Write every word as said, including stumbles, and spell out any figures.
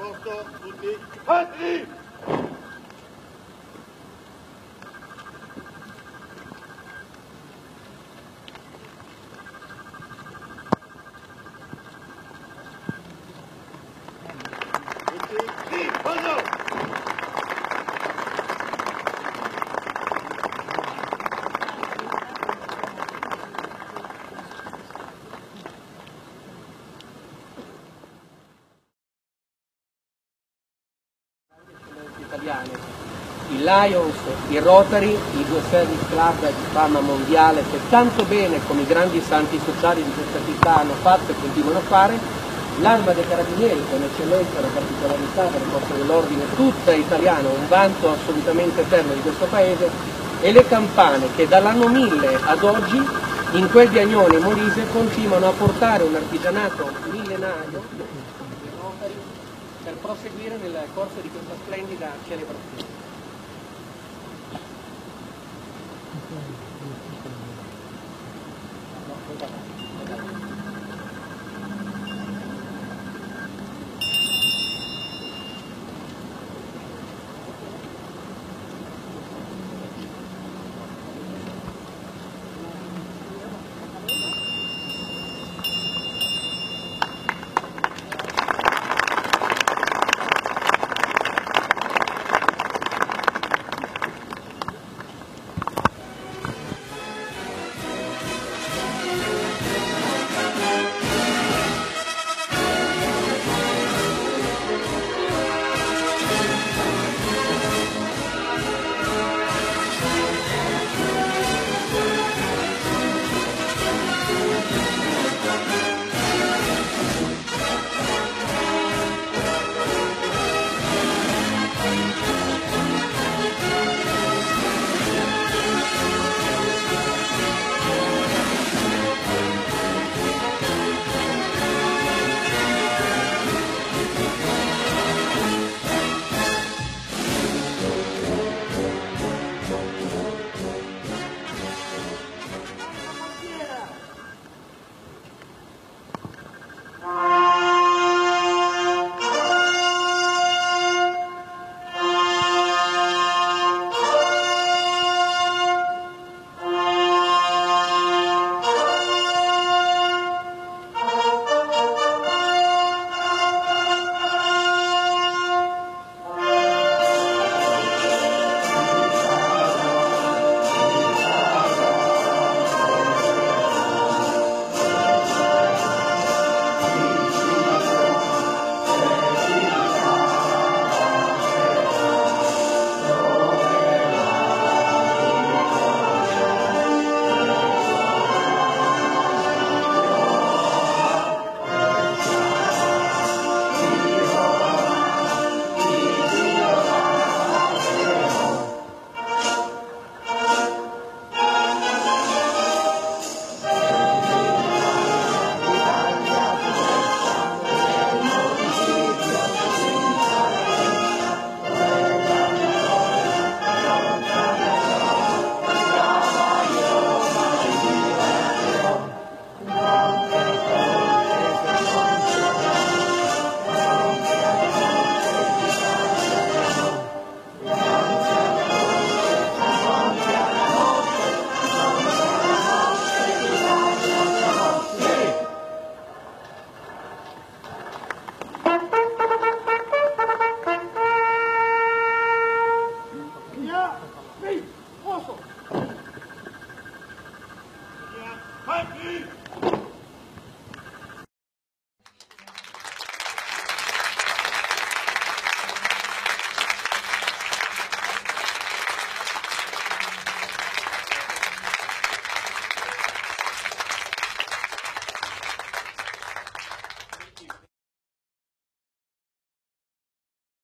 posto, tutti, avanti! Tutti, sì, posto! Italiane, il Lions, il Rotary, i due service club di fama mondiale che tanto bene come i grandi santi sociali di questa città hanno fatto e continuano a fare, l'Arma dei Carabinieri con eccellenza e la particolarità delle forze dell'ordine tutta italiana, un vanto assolutamente eterno di questo paese, e le campane che dall'anno mille ad oggi in quel di Agnone e Molise continuano a portare un artigianato millenario per proseguire nel corso di questa splendida celebrazione.